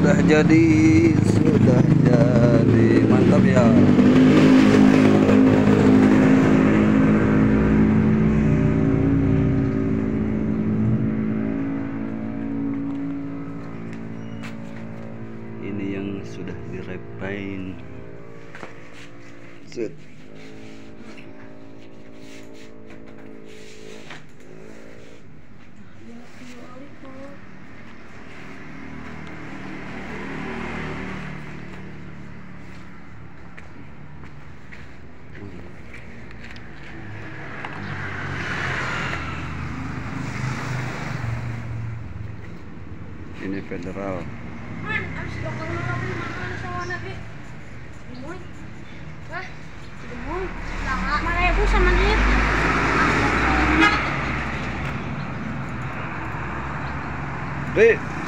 sudah jadi mantap ya. Ini yang sudah direpaint. Set. Ini federal. Man, abis bakal lagi makan sama nabi. Limon. Hah? Limon. Lama. Marebu sama dia. Ri,